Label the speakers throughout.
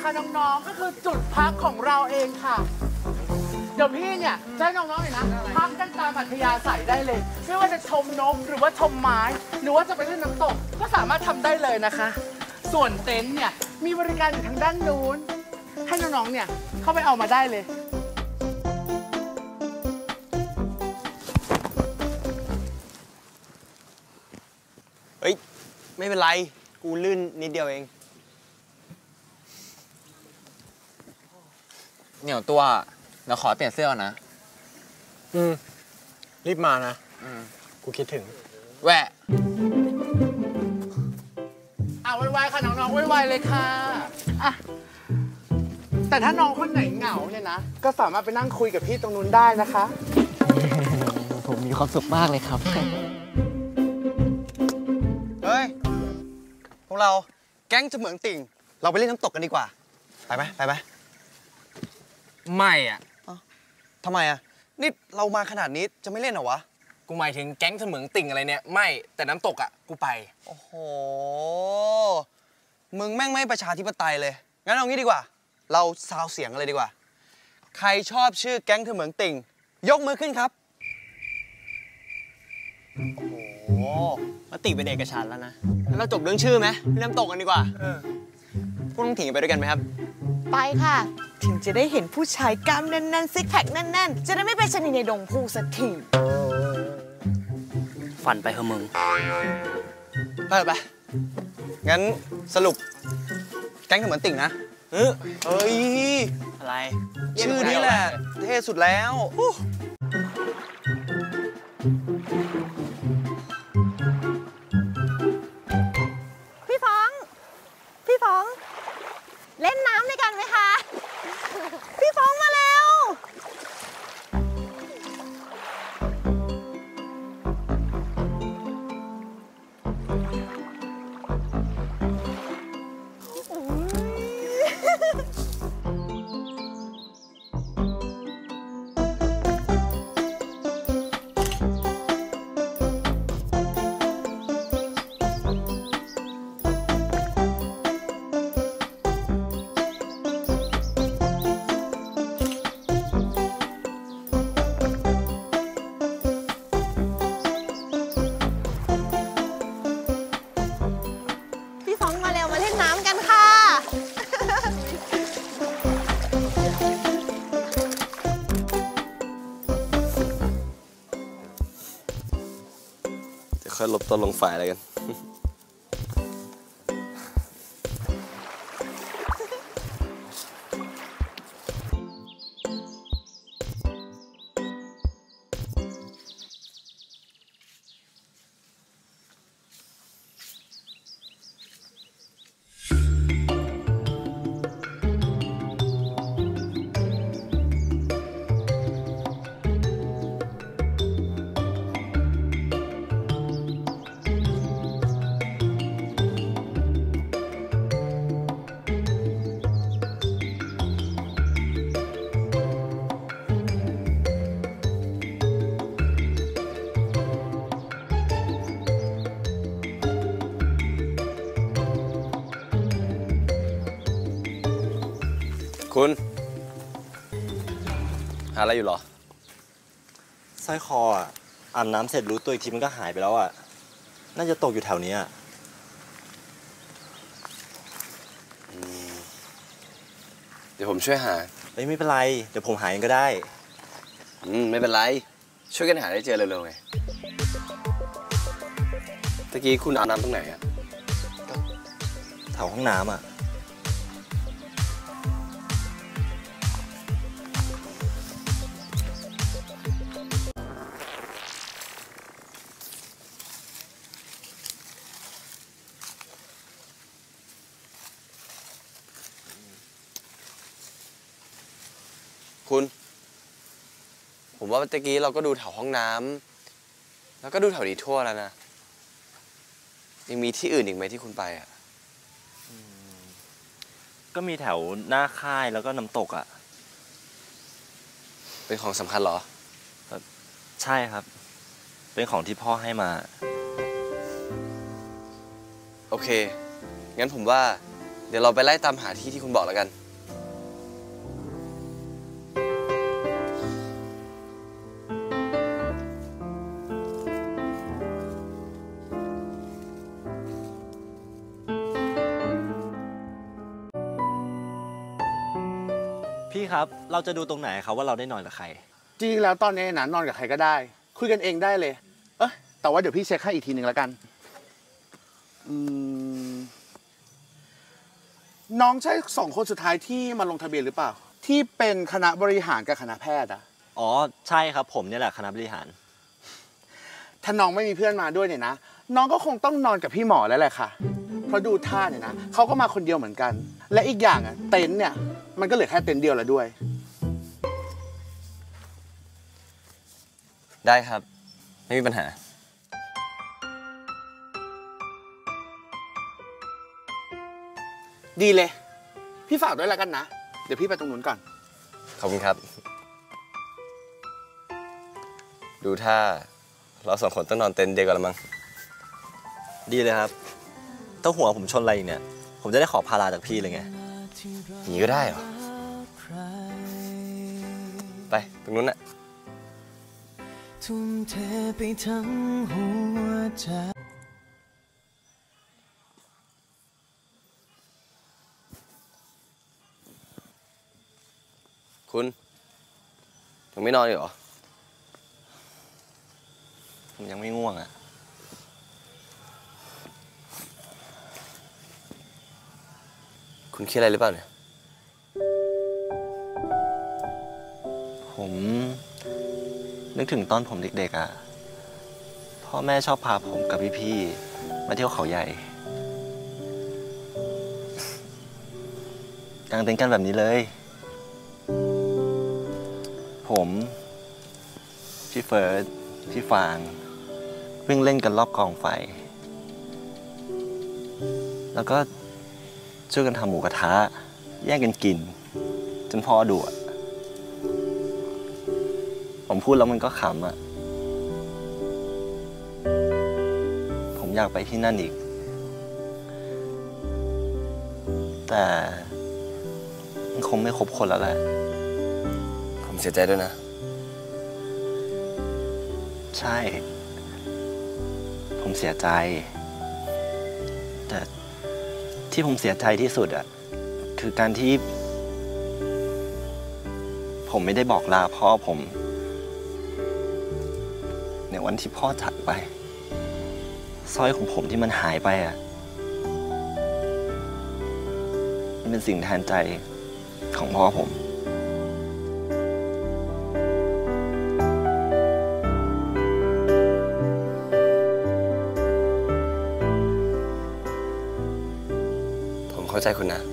Speaker 1: ค่ะน้องๆก็คือจุดพักของเราเองค่ะเดี๋ยวพี่เนี่ยจะให้น้องๆเนี่ยนะพักกันตามอัธยาศัยได้เลยไม่ว่าจะชมนกหรือว่าชมไม้หรือว่าจะไปเล่นน้ำตกก็สามารถทำได้เลยนะคะส่วนเต็นท์เนี่ยมีบริการอยู่ทางด้านนู้นให้น้องๆเนี่ยเข้าไปเอามาได้เลย
Speaker 2: เฮ้ยไม่เป็นไรกูลื่นนิดเดียวเอง
Speaker 3: เหนียวตัวเราขอเปลี่ยนเสื้อก่อนนะ
Speaker 2: รีบมานะกูคิดถึง
Speaker 3: แหวะ
Speaker 1: ไวๆค่ะน้องๆไวๆเลยค่ะอ่ะแต่ถ้าน้องคนไหนเหงาเนี่ยนะก็สามารถไปนั่งคุยกับพี่ตรงนู้นได้นะคะ
Speaker 3: ผมมีความสุขมากเลยครับ
Speaker 2: เฮ้ยพวกเราแก๊งเสมืองติ่งเราไปเล่นน้ำตกกันดีกว่าไปไหม
Speaker 3: ไม่อ่ะ
Speaker 2: ทำไมอ่ะนี่เรามาขนาดนี้จะไม่เล่นเหรอวะ
Speaker 3: กูหมายถึงแก๊งเสมืองติ่งอะไรเนี่ยไม่แต่น้ำตกอ่ะกูไป
Speaker 2: โอ้โหมึงแม่งไม่ประชาธิปไตยเลยงั้นเอางี้ดีกว่าเราซาวเสียงกันเลยดีกว่าใครชอบชื่อแก๊งเสมืองติ่งยกมือขึ้นครับโอ้โหมติเป็นเอกฉันท์แล้วนะงั้นเราจบเรื่องชื่อไหมเล่นน้ำตกกันดีกว่าพวกน้องถิงไปด้วยกันไหมครับ
Speaker 4: ไปค่ะถึงจะได้เห็นผู้ชายกล้ามแน่นๆซิกแพคแน่นๆจะได้ไม่ไปชะนีในดงพูสักที
Speaker 2: ฝันไปเถอะมึงไปงั้นสรุปแก๊งเสมือนติ่งนะเฮ้ยอะไรชื่อนี้แหละเท่สุดแล้ว
Speaker 4: พี่ฟองเล่นน้ำด้วยกันไหมคะพี่ฟองมาแล้ว
Speaker 2: ค่อยลบต้นลงฝ่ายอะไรกันคุณหาอะไรอยู่หรอ
Speaker 5: สร้อยคออ่ะอาบน้ำเสร็จรู้ตัวอีกทีมันก็หายไปแล้วอ่ะน่าจะตกอยู่แถวนี้
Speaker 2: เดี๋ยวผมช่วยหา
Speaker 5: ไม่เป็นไรเดี๋ยวผมหาเองก็ได้
Speaker 2: ไม่เป็นไรช่วยกันหาได้เจอเร็วๆไงตะกี้คุณอาบน้ำตรงไหนอ่ะ
Speaker 5: แถวห้องน้ำอ่ะ
Speaker 2: คุณผมว่าตะกี้เราก็ดูแถวห้องน้ำแล้วก็ดูแถวนี้ทั่วแล้วนะยังมีที่อื่นอีกไหมที่คุณไปอ่ะ
Speaker 5: ก็มีแถวหน้าค่ายแล้วก็น้ำตกอ่ะ
Speaker 2: เป็นของสำคัญเหรอ
Speaker 5: ใช่ครับเป็นของที่พ่อให้มา
Speaker 2: โอเคงั้นผมว่าดี๋ยวเราไปไล่ตามหาที่ที่คุณบอกแล้วกัน
Speaker 5: พี่ครับ เราจะดูตรงไหนครับว่าเราได้นอนกับใคร
Speaker 1: จริงๆแล้วตอนนี้นะนอนกับใครก็ได้ คุยกันเองได้เลย แต่ว่าเดี๋ยวพี่เช็คให้อีกทีหนึ่งแล้วกันน้องใช่2 คนสุดท้ายที่มาลงทะเบียนหรือเปล่า ที่เป็นคณะบริหารกับคณะแพทย์อะ
Speaker 5: อ๋อ ใช่ครับผมเนี่ยแหละคณะบริหาร
Speaker 1: ถ้าน้องไม่มีเพื่อนมาด้วยเนี่ยนะน้องก็คงต้องนอนกับพี่หมอแล้วแหละค่ะเพราะดูท่าเนี่ยนะเขาก็มาคนเดียวเหมือนกัน และอีกอย่างอะเต็นท์เนี่ยมันก็เหลือแค่เต็นท์เดียวแล้วด้วย
Speaker 2: ได้ครับ ไม่มีปัญหา
Speaker 1: ดีเลย พี่ฝากด้วยแล้วกันนะ เดี๋ยวพี่ไปตรงนู้นก่อน
Speaker 2: ขอบคุณครับ ดูถ้าเรา2 คนต้องนอนเต็นท์เดียวกันละมั้ง
Speaker 5: ดีเลยครับถ้าหัวผมชนอะไรอีกเนี่ย ผมจะได้ขอพาราจากพี่เลยไง
Speaker 2: อย่างนี้ก็ได้เหรอ ไปตรงนู้นน่ะ
Speaker 6: ทุ่มเทไปทั้งหัวใจ
Speaker 2: คุณยังไม่นอนอีกเหรอ
Speaker 5: ผมยังไม่ง่วงอ่ะ
Speaker 2: คุณคิดอะไรหรือเปล่าเนี่ย
Speaker 5: ผมนึกถึงตอนผมเด็กๆอ่ะ พ่อแม่ชอบพาผมกับพี่ๆมาเที่ยวเขาใหญ่ กางเต็นท์กันแบบนี้เลย ผมพี่เฟิร์สพี่ฟางวิ่งเล่นกันรอบกองไฟ แล้วก็ช่วยกันทำหมูกระทะแย่งกันกิน จนพ่อดุอะผมพูดแล้วมันก็ขำอะผมอยากไปที่นั่นอีก แต่มันคงไม่ครบคนแล้วแหละ
Speaker 2: ผมเสียใจด้วยนะ
Speaker 5: ใช่ ผมเสียใจ แต่ที่ผมเสียใจที่สุดอะคือการที่ ผมไม่ได้บอกลาพ่อผม ในวันที่พ่อจากไปสร้อยของผมที่มันหายไปอะมันเป็นสิ่งแทนใจของพ่อผม
Speaker 2: ผมเข้าใจคุณนะ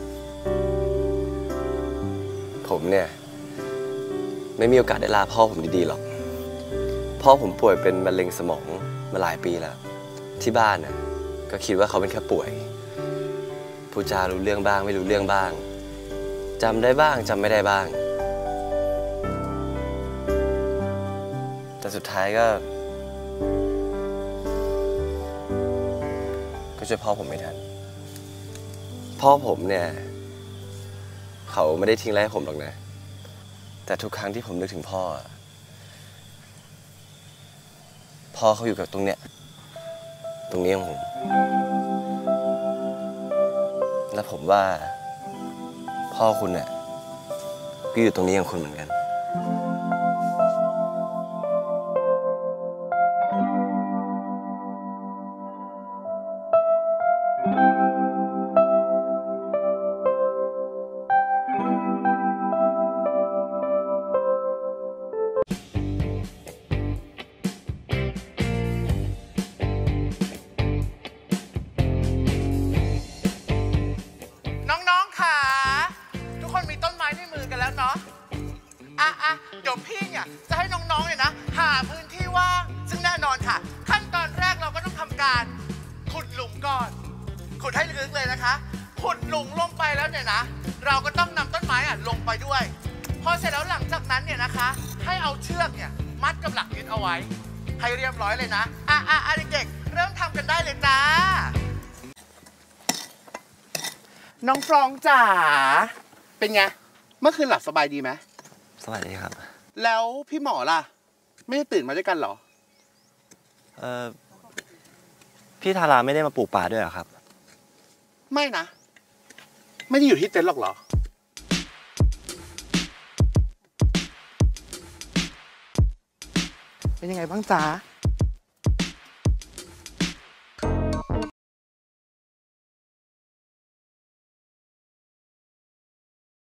Speaker 2: ผมเนี่ยไม่มีโอกาสได้ลาพ่อผมดีๆหรอก พ่อผมป่วยเป็นมะเร็งสมองมาหลายปีแล้ว ที่บ้านน่ะก็คิดว่าเขาเป็นแค่ป่วย พูดจารู้เรื่องบ้างไม่รู้เรื่องบ้าง จำได้บ้างจำไม่ได้บ้าง แต่สุดท้ายก็ช่วยพ่อผมไม่ทัน พ่อผมเนี่ยเขาไม่ได้ทิ้งอะไรให้ผมหรอกนะ แต่ทุกครั้งที่ผมนึกถึงพ่อเขาอยู่กับตรงเนี้ยของผม และผมว่าพ่อคุณเนี่ยก็อยู่ตรงนี้ของคุณเหมือนกัน
Speaker 1: น้องๆค่ะทุกคนมีต้นไม้ในมือกันแล้วเนาะเดี๋ยวพี่เนี่ยจะให้น้องๆเนี่ยนะหาพื้นที่ว่างซึ่งแน่นอนค่ะขั้นตอนแรกเราก็ต้องทำการขุดหลุมก่อนขุดให้ลึกๆเลยนะคะขุดหลุมลงไปแล้วเนี่ยนะเราก็ต้องนำต้นไม้ลงไปด้วยพอเสร็จแล้วหลังจากนั้นเนี่ยนะคะให้เอาเชือกเนี่ยมัดกับหลักยึดเอาไว้ให้เรียบร้อยเลยนะเด็กๆเริ่มทำกันได้เลยจ้าน้องฟรองจ๋าเป็นไงเมื่อคืนหลับสบายดีไหม
Speaker 5: สวัสดีครับ
Speaker 1: แล้วพี่หมอล่ะ ไม่ได้ตื่นมาด้วยกันเหรอ
Speaker 5: พี่ทาราไม่ได้มาปลูกป่าด้วยเหรอครับ
Speaker 1: ไม่นะ ไม่ได้อยู่ที่เต็นท์หรอกเหรอ เป็นยังไงบ้างจ๊ะ